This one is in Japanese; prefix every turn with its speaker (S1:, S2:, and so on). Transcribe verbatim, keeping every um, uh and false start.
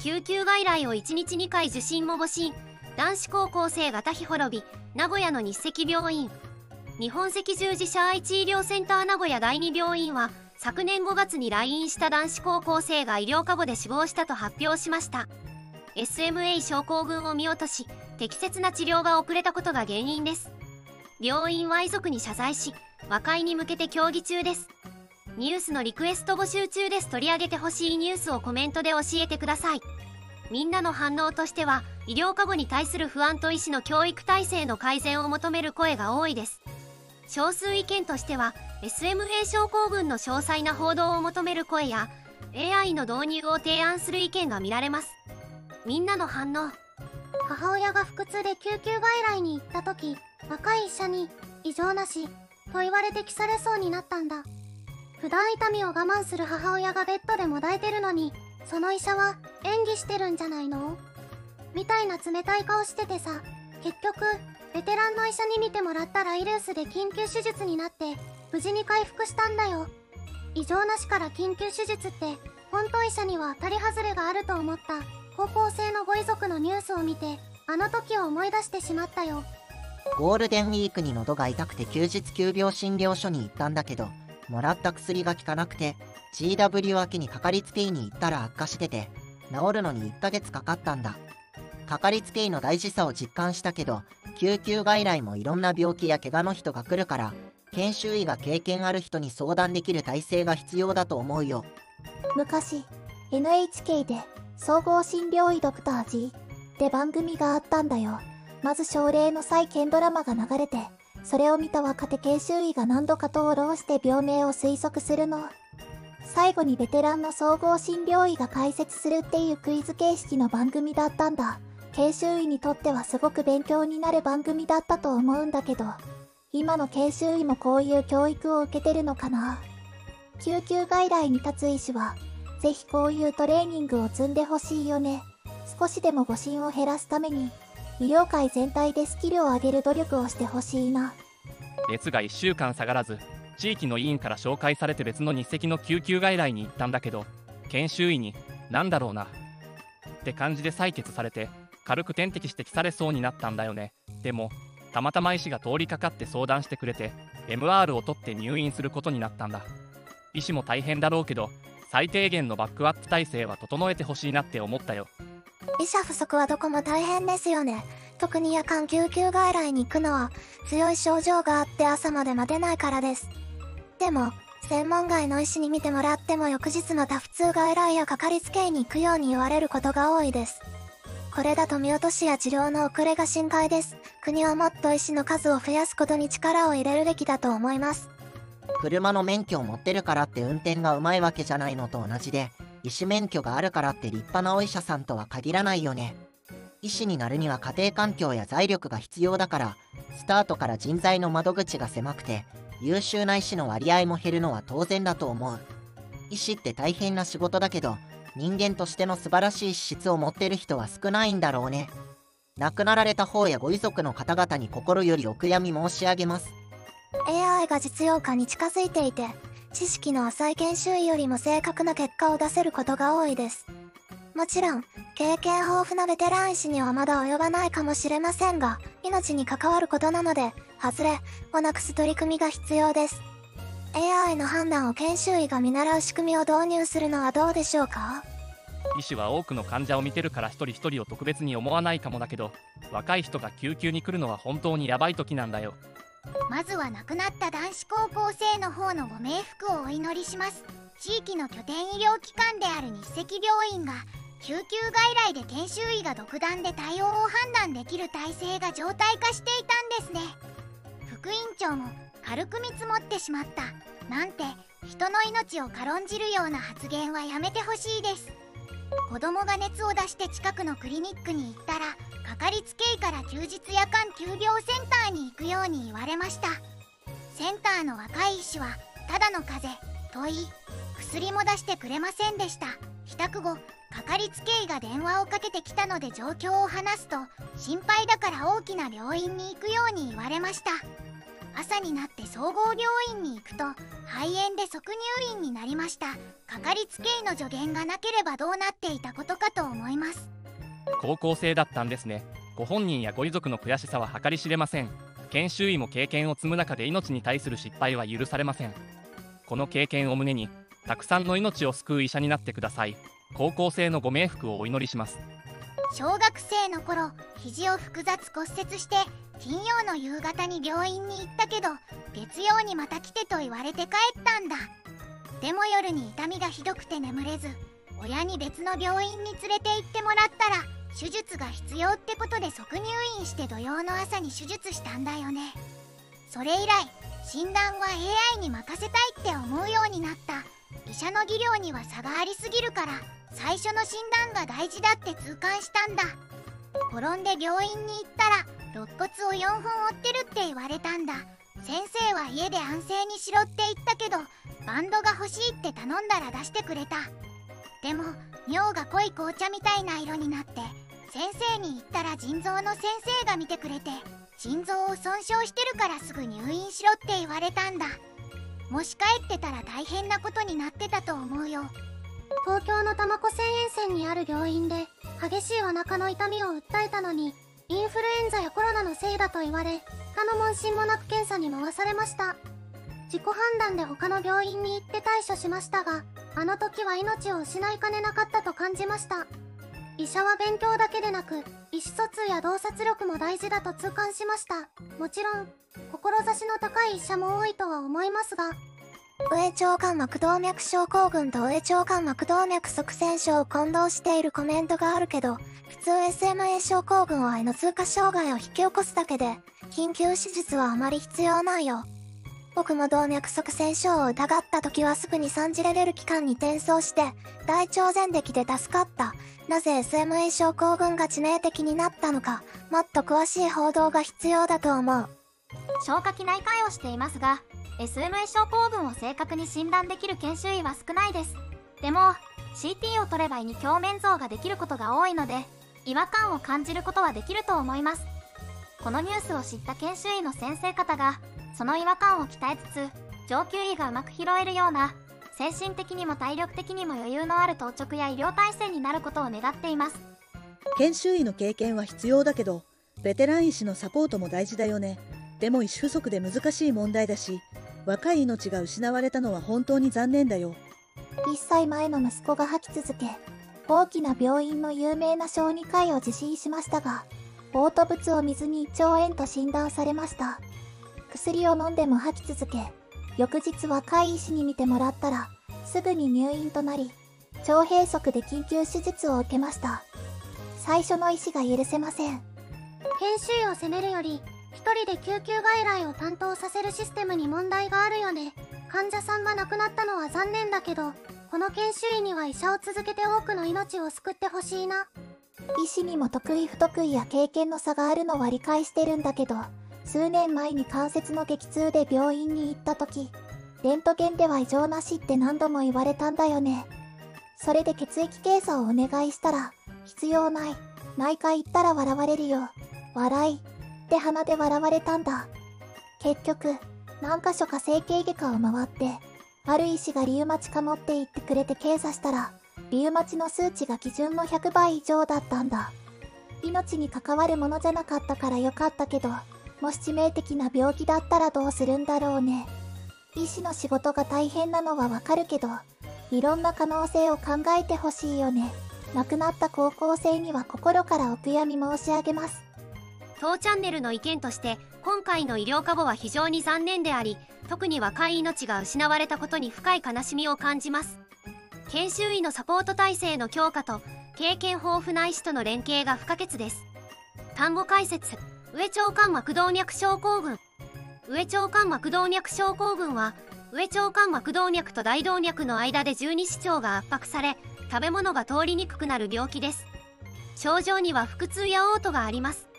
S1: 救急外来をいちにちにかい受診も誤診。男子高校生が多避滅び。名古屋の日赤病院。日本赤十字社愛知医療センター名古屋第二病院は昨年ごがつに来院した男子高校生が医療過誤で死亡したと発表しました。 エスエムエー 症候群を見落とし、適切な治療が遅れたことが原因です。病院は遺族に謝罪し、和解に向けて協議中です。ニュースのリクエスト募集中です。取り上げてほしいニュースをコメントで教えてください。みんなの反応としては、医療過誤に対する不安と医師の教育体制の改善を求める声が多いです。少数意見としては エスエムエー 症候群の詳細な報道を求める声や エーアイ の導入を提案する意見が見られます。みんなの反応。
S2: 母親が腹痛で救急外来に行った時、若い医者に異常なしと言われて帰されそうになったんだ。普段痛みを我慢する母親がベッドでもだえてるのに、その医者は演技してるんじゃないのみたいな冷たい顔しててさ。結局ベテランの医者に診てもらったらイルースで緊急手術になって無事に回復したんだよ。異常なしから緊急手術って本当医者には当たり外れがあると思った。高校生のご遺族のニュースを見てあの時を思い出してしまったよ。
S3: ゴールデンウィークに喉が痛くて休日急病診療所に行ったんだけど、もらった薬が効かなくて ジーダブリュー 明けにかかりつけ医に行ったら悪化してて、治るのにいっかげつかかったんだ。かかりつけ医の大事さを実感したけど、救急外来もいろんな病気や怪我の人が来るから、研修医が経験ある人に相談できる体制が必要だと思うよ。
S4: 昔 エヌエイチケー で総合診療医ドクター G って番組があったんだよ。まず症例の再建ドラマが流れて、それを見た若手研修医が何度か討論して病名を推測するの。最後にベテランの総合診療医が解説するっていうクイズ形式の番組だったんだ。研修医にとってはすごく勉強になる番組だったと思うんだけど、今の研修医もこういう教育を受けてるのかな。救急外来に立つ医師はぜひこういうトレーニングを積んでほしいよね。少しでも誤診を減らすために医療界全体でスキルを上げる努力をしてほしいな。
S5: 熱がいっしゅうかん下がらず、地域の医院から紹介されて別の日赤の救急外来に行ったんだけど、研修医になんだろうなって感じで採血されて、軽く点滴してきされそうになったんだよね。でもたまたま医師が通りかかって相談してくれて エムアール を取って入院することになったんだ。医師も大変だろうけど、最低限のバックアップ体制は整えてほしいなって思ったよ。
S2: 医者不足はどこも大変ですよね。特に夜間救急外来に行くのは強い症状があって朝まで待てないからです。でも専門外の医師に診てもらっても翌日の多普通外来やかかりつけ医に行くように言われることが多いです。これだと見落としや治療の遅れが心配です。国はもっと医師の数を増やすことに力を入れるべきだと思います。
S3: 車の免許を持ってるからって運転がうまいわけじゃないのと同じで、医師免許があるからって立派なお医者さんとは限らないよね。医師になるには家庭環境や財力が必要だから、スタートから人材の窓口が狭くて優秀な医師の割合も減るのは当然だと思う。医師って大変な仕事だけど、人間としての素晴らしい資質を持ってる人は少ないんだろうね。亡くなられた方やご遺族の方々に心よりお悔やみ申し上げます。
S2: エーアイ が実用化に近づいていて、知識の浅い研修医よりも正確な結果を出せることが多いです。もちろん経験豊富なベテラン医師にはまだ及ばないかもしれませんが、命に関わることなので外れをなくす取り組みが必要です。 エーアイ の判断を研修医が見習う仕組みを導入するのはどうでしょうか。
S5: 医師は多くの患者を見てるから一人一人を特別に思わないかもだけど、若い人が救急に来るのは本当にヤバい時なんだよ。
S6: まずは亡くなった男子高校生の方のご冥福をお祈りします。地域の拠点医療機関である日赤病院が救急外来で研修医が独断で対応を判断できる体制が常態化していたんですね。副院長も軽く見積もってしまったなんて人の命を軽んじるような発言はやめてほしいです。子供が熱を出して近くのクリニックに行ったら、かかりつけ医から休日夜間急病センターに行くように言われました。センターの若い医師はただの風邪と言い、薬も出してくれませんでした。帰宅後かかりつけ医が電話をかけてきたので状況を話すと、心配だから大きな病院に行くように言われました。朝になって総合病院に行くと肺炎で即入院になりました。かかりつけ医の助言がなければどうなっていたことかと思います。
S5: 高校生だったんですね。ご本人やご遺族の悔しさは計り知れません。研修医も経験を積む中で命に対する失敗は許されません。この経験を胸にたくさんの命を救う医者になってください。高校生のご冥福をお祈りします。
S6: 小学生の頃、肘を複雑骨折して金曜の夕方に病院に行ったけど、月曜にまた来てと言われて帰ったんだ。でも夜に痛みがひどくて眠れず、親に別の病院に連れて行ってもらったら手術が必要ってことで即入院して土曜の朝に手術したんだよね。それ以来診断は エーアイ に任せたいって思うようになった。医者の技量には差がありすぎるから最初の診断が大事だって痛感したんだ。転んで病院に行ったら肋骨をよんほん折ってるって言われたんだ。先生は家で安静にしろって言ったけど、バンドが欲しいって頼んだら出してくれた。でも尿が濃い紅茶みたいな色になって、先生に言ったら腎臓の先生が見てくれて、腎臓を損傷してるからすぐ入院しろって言われたんだ。もし帰ってたら大変なことになってたと思うよ。
S2: 東京の多摩湖線沿線にある病院で激しいお腹の痛みを訴えたのに、インフルエンザやコロナのせいだと言われ、他の問診もなく検査に回されました。自己判断で他の病院に行って対処しましたが、あの時は命を失いかねなかったと感じました。医者は勉強だけでなく意思疎通や洞察力も大事だと痛感しました。もちろん志の高い医者も多いとは思いますが、
S4: 上腸間膜動脈症候群と上腸間膜動脈側線症を混同しているコメントがあるけど、普通 エスエムエー 症候群は胃の通過障害を引き起こすだけで緊急手術はあまり必要ないよ。僕も動脈側線症を疑った時はすぐに産じられる期間に転送して大腸前歴で助かった。なぜ エスエムエー 症候群が致命的になったのか、もっと詳しい報道が必要だと思う。
S7: 消化器内科医をしていますが、 エスエムエー 症候群を正確に診断できる研修医は少ないです。でも シーティー を取れば胃に鏡面像ができることが多いので、違和感を感じることはできると思います。このニュースを知った研修医の先生方がその違和感を鍛えつつ上級医がうまく拾えるような精神的にも体力的にも余裕のある当直や医療体制になることを願っています。
S8: 研修医の経験は必要だけど、ベテラン医師のサポートも大事だよね。でも医師不足で難しい問題だし、若い命が失われたのは本当に残念だよ。
S4: いっさいまえの息子が吐き続け、大きな病院の有名な小児科医を受診しましたが、嘔吐物を水にいっちょうえんと診断されました。薬を飲んでも吐き続け、翌日若い医師に見てもらったらすぐに入院となり、腸閉塞で緊急手術を受けました。最初の医師が許せません。
S2: 研修医を責めるより一人で救急外来を担当させるシステムに問題があるよね。患者さんが亡くなったのは残念だけど、この研修医には医者を続けて多くの命を救ってほしいな。
S4: 医師にも得意不得意や経験の差があるのは理解してるんだけど、数年前に関節の激痛で病院に行った時、レントゲンでは異常なしって何度も言われたんだよね。それで血液検査をお願いしたら、必要ない、内科行ったら笑われるよ、笑いって鼻で笑われたんだ。結局何箇所か整形外科を回って、ある医師がリウマチかもって言ってくれて検査したら、リウマチの数値が基準のひゃくばい以上だったんだ。命に関わるものじゃなかったからよかったけど、もし致命的な病気だったらどうするんだろうね。医師の仕事が大変なのはわかるけど、いろんな可能性を考えてほしいよね。亡くなった高校生には心からお悔やみ申し上げます。
S1: 当チャンネルの意見として、今回の医療過誤は非常に残念であり、特に若い命が失われたことに深い悲しみを感じます。研修医のサポート体制の強化と経験豊富な医師との連携が不可欠です。単語解説。上腸間膜動脈症候群。上腸間膜動脈症候群は、上腸間膜動脈と大動脈の間で十二指腸が圧迫され、食べ物が通りにくくなる病気です。症状には腹痛や嘔吐があります。